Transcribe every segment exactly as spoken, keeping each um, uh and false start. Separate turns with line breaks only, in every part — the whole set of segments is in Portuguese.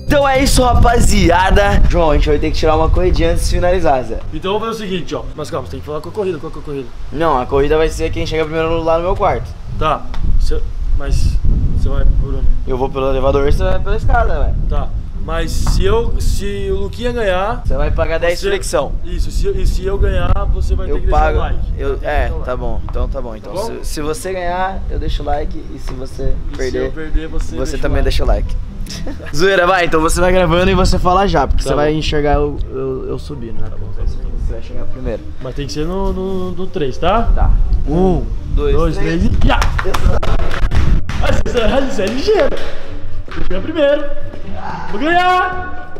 Então é isso, rapaziada. João, a gente vai ter que tirar uma corridinha antes de finalizar, Zé.
Então vamos fazer o seguinte, ó. Mas calma, você tem que falar com a corrida, qual que é a corrida?
Não, a corrida vai ser quem chega primeiro lá no meu quarto.
Tá, você... mas você vai por onde?
Eu vou pelo elevador e você vai pela escada, velho.
Tá, mas se eu, se o Luquinha ganhar...
Você vai pagar dez
você...
flexão.
Isso, se, e se eu ganhar, você vai
eu
ter que
pago,
deixar o like.
eu, É, tá bom, então tá bom. Então
tá bom?
Se, se você ganhar, eu deixo o like. E se você
e
perder,
se eu perder, você,
você
deixa
também
like.
deixa o like. Zoeira, vai, então você vai gravando e você fala já, porque
tá
você
bom.
vai enxergar eu, eu, eu subindo, né? Tá bom, você vai chegar primeiro.
Mas tem que ser no, no, no três, tá?
Tá.
Um,
dois,
dois
três.
três e... Já! Mas você, você é ligeiro. Vou chegar primeiro. Vou ganhar!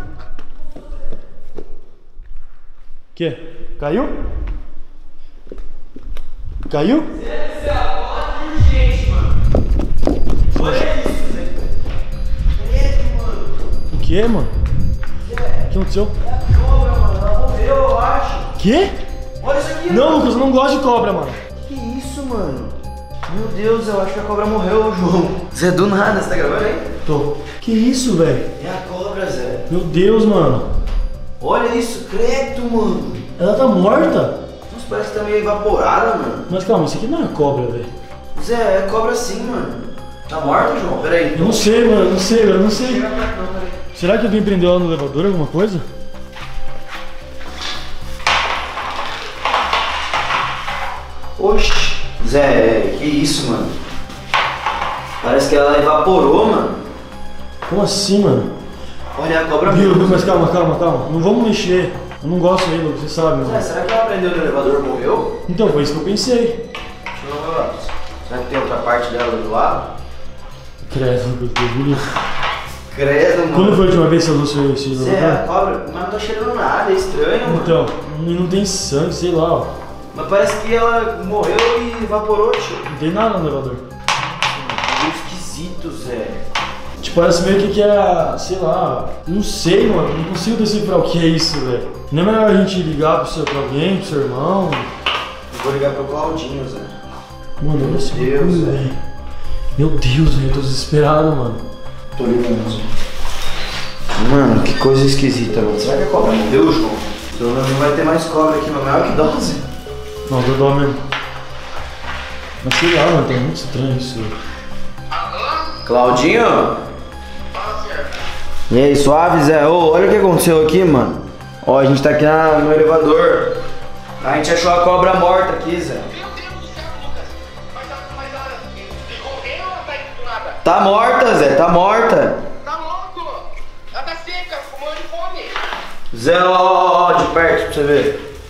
Que? Caiu? Caiu? O que, mano? O que aconteceu?
Cobra, mano, ela morreu, eu acho.
Que?
Olha isso aqui,
Não,
mano.
Lucas, eu não gosto de cobra, mano.
Que isso, mano? Meu Deus, eu acho que a cobra morreu, João. Zé, do nada, você tá gravando aí?
Tô. Que isso, velho?
É a cobra, Zé.
Meu Deus, mano.
Olha isso, credo, mano.
Ela tá morta?
Nossa, parece que tá meio evaporada, mano.
Mas calma, isso aqui não é cobra, velho.
Zé, é cobra sim, mano. Tá morta, João? Pera aí.
Eu não sei, mano, eu não sei, eu não sei.
Chega perto não, peraí.
Será que alguém prendeu ela no elevador, alguma coisa?
Oxi. Zé, que isso, mano? Parece que ela evaporou, mano.
Como assim, mano?
Olha a cobra
Viu,
mesmo.
mas calma, calma, calma. Não vamos mexer. Eu não gosto aí, Lucas, você sabe,
Zé,
mano.
será que ela prendeu no elevador e morreu?
Então, foi isso que eu pensei.
Deixa eu ver. Será que tem outra parte dela do outro lado?
Credo, Lucas, Deus me livre.
Credo, mano.
Quando foi a última vez que você usou esse
Zé, a
elevador?
cobra, mas não tá cheirando nada, é estranho, mano.
Então, e não tem sangue, sei lá, ó.
Mas parece que ela morreu e evaporou, tio.
Não tem nada no elevador.
Meio esquisito, Zé.
Tipo, parece meio que que é, sei lá, não sei, mano, não consigo decifrar o que é isso, velho. Não é melhor a gente ligar pro seu, pra alguém, pro seu irmão?
Eu vou ligar pro Claudinho, Zé.
Mano, olha esse
Deus,
bagulho,
velho.
velho. Meu Deus, velho, eu tô desesperado, mano.
Tô ligando, Zé. Mano, que coisa esquisita, mano. Será que a cobra morreu, João? Pelo menos não vai ter mais cobra aqui, mas maior que dose.
Não, deu dó mesmo. Mas sei lá, mano, tá muito estranho isso.
Claudinho? E aí, suave, Zé? Ô, olha o que aconteceu aqui, mano. Ó, a gente tá aqui na, no elevador. A gente achou a cobra morta aqui, Zé.
Meu Deus do céu, Lucas! Mas, mas ela ficou bem ou ela tá indo do nada?
Tá morta, Zé, tá morta.
Tá louco! Ela tá seca, ficou morrendo de fome!
Zé, ó, ó, ó, de perto pra você ver.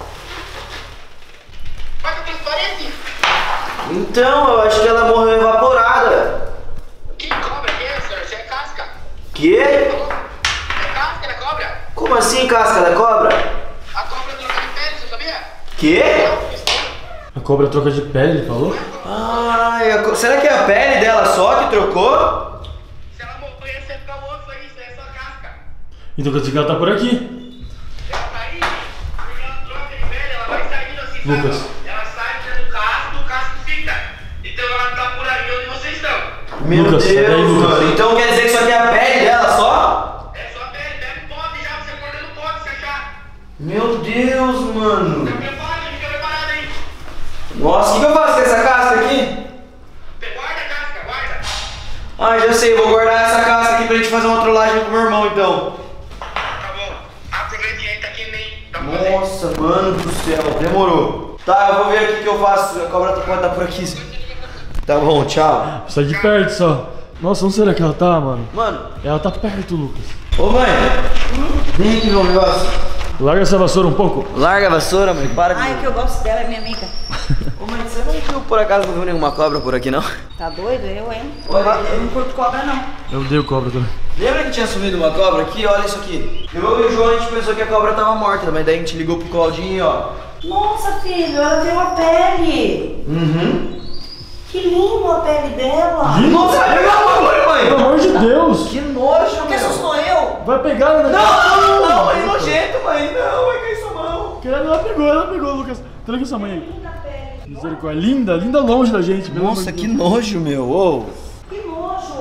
Mas tá transparente?
Então, eu acho que ela morreu evaporada.
Que cobra que é, senhor? Isso é casca!
Que?
É casca da cobra?
Como assim, casca da cobra?
A cobra troca de pele, você sabia?
Que?
A cobra troca de pele, falou?
Ai, a co- será que é a pele dela só que trocou?
Se ela morrer, você fica osso aí, isso aí é só casca.
Então quer dizer que ela tá por aqui.
Ela tá aí, porque ela troca de pele, ela vai saindo assim, sabe?
Lucas.
Ela sai do casco, o casco fica. Então ela tá por aí onde vocês estão.
Meu
Lucas,
Deus,
sai daí, Lucas.
mano. Então quer dizer que isso aqui é a pele dela só?
É só pele, pega um pote já, você acorda no pote, se achar.
Meu Deus, mano.
Fica preparado, fica preparado aí.
Nossa, o que, que eu faço com essa casca aqui?
Guarda a casca, guarda.
Ah, já sei, vou guardar essa casca aqui pra gente fazer uma trollagem com meu irmão, então.
Tá bom. Aproveite aí, tá aqui nem. Tá bom.
Nossa, mano do céu, demorou. Tá, eu vou ver aqui o que eu faço. A cobra pode estar por aqui. Tá bom, tchau.
Sai de perto só. Nossa, onde será que ela tá, mano?
Mano,
Ela tá perto, Lucas.
ô mãe, vem aqui ver um negócio.
Larga essa vassoura um pouco.
Larga a vassoura, mãe, para de...
Ai, que eu gosto dela, é minha amiga.
Ô mãe, você não viu, por acaso, não viu nenhuma cobra por aqui, não?
Tá doido? Eu, hein?
Olha,
Eu não curto cobra, não.
Eu odeio cobra também.
Lembra que tinha sumido uma cobra aqui? Olha isso aqui. Eu e o João, a gente pensou que a cobra tava morta, mas daí a gente ligou pro Claudinho, ó.
Nossa, filho, ela tem uma pele.
Uhum.
Que lindo a pele dela.
Nossa, vai pegar o bagulho, mãe!
Pelo amor de Deus.
Que nojo,
Que
meu!
assustou eu?
Vai pegar, né?
Não, não, não, mãe, nojento, mãe! Não, vai cair sua mão!
Ela pegou, ela pegou, Lucas. Traga sua mãe aí.
Linda pele.
Misericórdia. Linda, linda longe da gente. Pelo
Nossa,
amor de
que
Deus.
nojo, meu! Ô.
Que nojo.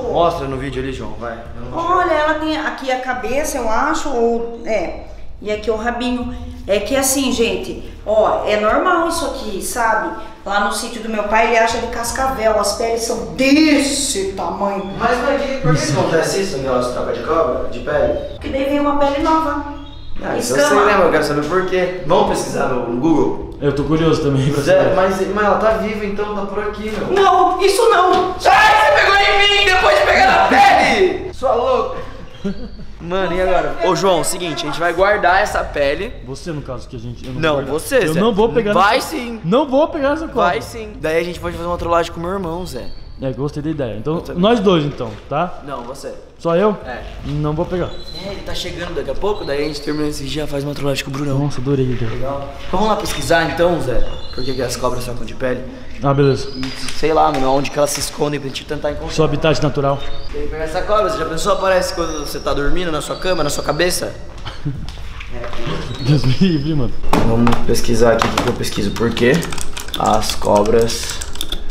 Mostra no vídeo ali, João, vai.
Olha, ela tem aqui a cabeça, eu acho, ou... É, e aqui o rabinho. É que assim, gente, ó, é normal isso aqui, sabe? Lá no sítio do meu pai, ele acha de cascavel, as peles são desse tamanho.
Mas por que, por que acontece isso, aquelas trocas de cobra, de pele?
Porque daí vem uma pele nova.
Ah, isso eu sei, né? Eu quero saber por quê. Vamos pesquisar no, no Google?
Eu tô curioso também pra
Zé,
saber.
mas, mas ela tá viva, então tá por aqui, meu.
Não, isso não.
Ai, você pegou em mim depois de pegar na pele! Sua louca! Mano, e agora? Ô, João, seguinte, a gente vai guardar essa pele.
Você, no caso, que a gente... Eu não,
Não,
vou guardar.
você,
Eu
Zé.
não vou pegar
Vai
nessa...
sim.
Não vou pegar essa cobra.
Vai sim. Daí a gente pode fazer uma trollagem com o meu irmão, Zé.
É, gostei da ideia. Então, nós dois, então, tá?
Não, você.
Só eu?
É.
Não vou pegar.
É, ele tá chegando daqui a pouco, daí a gente termina esse dia, faz uma trollagem com o Brunão.
Nossa, adorei a ideia.
Legal. Vamos lá pesquisar então, Zé, por que que as cobras socam de pele?
Ah, beleza.
E sei lá, mano, onde que elas se escondem pra gente tentar encontrar.
Seu habitat natural.
Tem que pegar essa cobra, você já pensou? Aparece quando você tá dormindo na sua cama, na sua cabeça?
Deus me livre, mano.
Vamos pesquisar aqui o que que eu pesquiso. Por que as cobras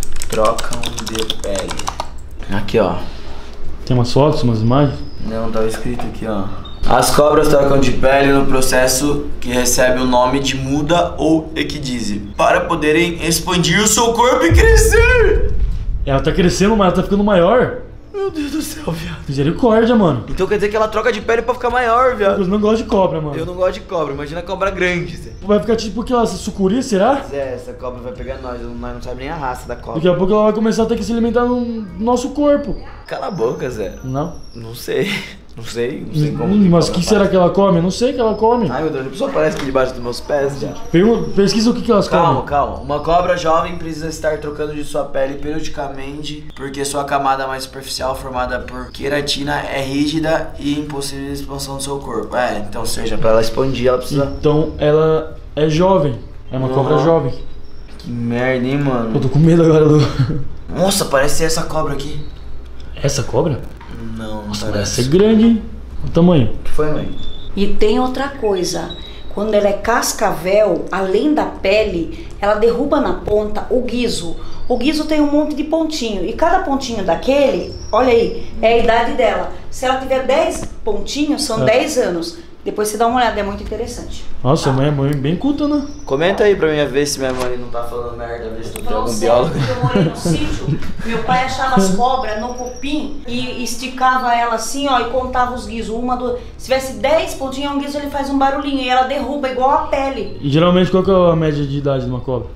trocam de pele? Aqui, ó.
Tem umas fotos, umas imagens?
Não, tava escrito aqui, ó. As cobras trocam de pele no processo que recebe o nome de muda ou equidise, para poderem expandir o seu corpo e crescer.
Ela tá crescendo, mas ela tá ficando maior.
Meu Deus do céu, viado.
Misericórdia, mano.
Então quer dizer que ela troca de pele pra ficar maior, viado.
Eu não gosto de cobra, mano.
Eu não gosto de cobra, imagina a cobra grande, Zé.
Vai ficar tipo aquela sucuri, será?
Zé, essa cobra vai pegar nós, nós não sabemos nem a raça da cobra.
Daqui a pouco ela vai começar a ter que se alimentar no nosso corpo.
Cala a boca, Zé.
Não?
Não sei. Não sei, não sei como.
Hum, mas o
cobra
que
faz.
será que ela come? Eu não sei o que ela come.
Ai, meu Deus, a pessoa aparece aqui debaixo dos meus pés já.
Pergun- Pesquisa o que, que elas
Calma,
comem.
calma. Uma cobra jovem precisa estar trocando de sua pele periodicamente porque sua camada mais superficial, formada por queratina, é rígida e impossível de expansão do seu corpo. É, então, ou seja, pra ela expandir, ela precisa...
Então ela é jovem. É uma cobra
Uhum.
jovem.
Que merda, hein, mano?
Eu tô com medo agora do...
Nossa, parece ser essa cobra aqui.
Essa cobra?
Não, não
Parece ser
parece.
grande, hein? O tamanho.
O que foi, mãe?
E tem outra coisa. Quando ela é cascavel, além da pele, ela derruba na ponta o guiso. O guiso tem um monte de pontinho. E cada pontinho daquele, olha aí, é a idade dela. Se ela tiver dez pontinhos, são
É.
dez anos. Depois você dá uma olhada, é muito interessante.
Nossa, mãe é mãe bem culta, né?
Comenta aí pra mim ver se minha mãe não tá falando merda, ver se tu tem
Falando
algum
sério,
biólogo.
quando eu morei no sítio, meu pai achava as cobras no cupim e esticava ela assim, ó, e contava os guizos. Uma do... Se tivesse dez pontinhos, um guizo ele faz um barulhinho e ela derruba igual a pele.
E geralmente qual que é a média de idade de uma cobra?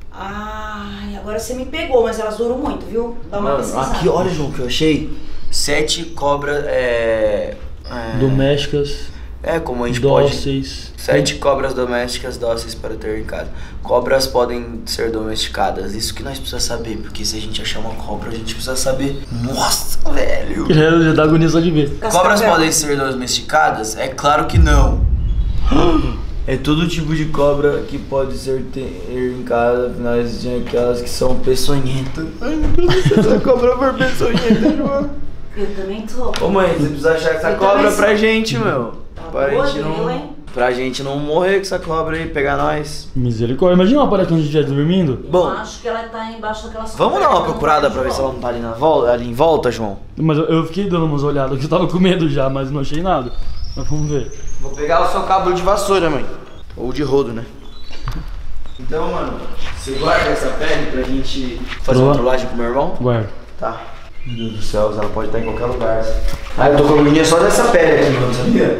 Ai, agora você me pegou, mas elas duram muito, viu? Dá uma
Mano,
pesquisada.
aqui, olha, João, que eu achei. Sete cobras, é... é...
Domésticas,
É, como a gente pode...
dóceis.
Sete cobras domésticas dóceis para ter em casa. Cobras podem ser domesticadas. Isso que nós precisamos saber, porque se a gente achar uma cobra, a gente precisa saber. Nossa, velho!
Já, já dá agonia só de ver.
Cobras
Cascavel.
podem ser domesticadas? É claro que não. É todo tipo de cobra que pode ser ter em casa, afinal existem aquelas que são peçonhentas. Ai, meu Deus do céu, essa cobra for peçonhenta, João.
Eu também tô.
Ô mãe, você precisa achar essa
Eu
cobra
também
pra
sou.
gente, meu.
Tá
Pra
boa,
gente
viu,
não...
hein?
Pra gente não morrer com essa cobra aí, pegar nós.
Misericórdia. Imagina uma parada quando a gente estiver dormindo.
Bom,
Eu acho que ela tá embaixo daquelas
vamos dar
cobertas,
uma procurada
não
pra ver
tá
se ela não tá ali, na volta, ali em volta, João.
Mas eu, eu fiquei dando umas olhadas, que eu tava com medo já, mas não achei nada. Mas vamos ver.
Vou pegar o seu cabo de vassoura, mãe. Ou de rodo, né? Então, mano, você guarda essa pele pra gente fazer uma
Boa.
trollagem com o meu irmão?
Guarda.
Tá. Meu Deus do céu, ela pode estar em qualquer lugar. Ah, eu tô com a agonia só dessa pele aqui, mano, sabia?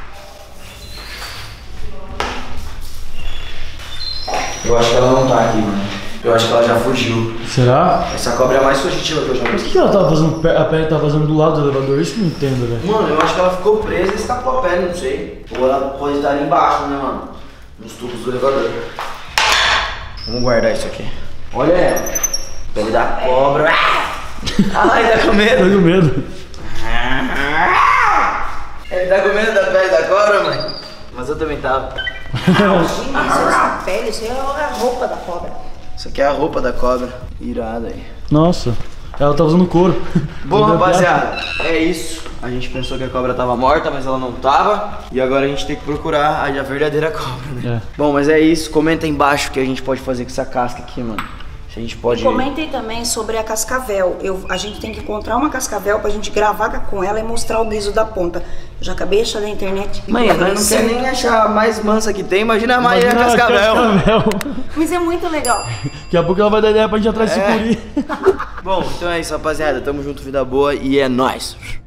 Eu acho que ela não tá aqui, mano. Eu acho que ela já fugiu.
Será?
Essa cobra é a mais fugitiva que eu já
Mas o
vi.
que, que ela tava fazendo? pe- A pele tava fazendo do lado do elevador? Isso que eu não entendo, velho.
Mano, eu acho que ela ficou presa e escapou a pele, não sei. Ou ela pode estar ali embaixo, né, mano? Nos tubos do elevador. Vamos guardar isso aqui. Olha ela. Pele da cobra. Ai, tá com
Tô
medo.
com medo.
Ele tá com medo da pele da cobra, mãe? Mas eu também tava.
Imagina, isso é essa pele, isso é a roupa da cobra.
Isso aqui é a roupa da cobra. Irada aí.
Nossa, ela tá usando couro.
Bom, rapaziada, é isso. A gente pensou que a cobra tava morta, mas ela não tava. E agora a gente tem que procurar a verdadeira cobra, né?
É.
Bom, mas é isso. Comenta aí embaixo o que a gente pode fazer com essa casca aqui, mano. Se A gente pode...
E comentem também sobre a cascavel. Eu, a gente tem que encontrar uma cascavel pra gente gravar com ela e mostrar o guiso da ponta. Eu já acabei de achar na internet.
Mãe, nós não quer nem achar a mais mansa que tem. Imagina a Maíra
Imagina a
Cascavel.
Cascavel.
Mas é muito legal.
Daqui a pouco ela vai dar ideia pra gente ir atrás de
É.
sucuri.
Bom, então é isso, rapaziada. Tamo junto, vida boa e é nóis.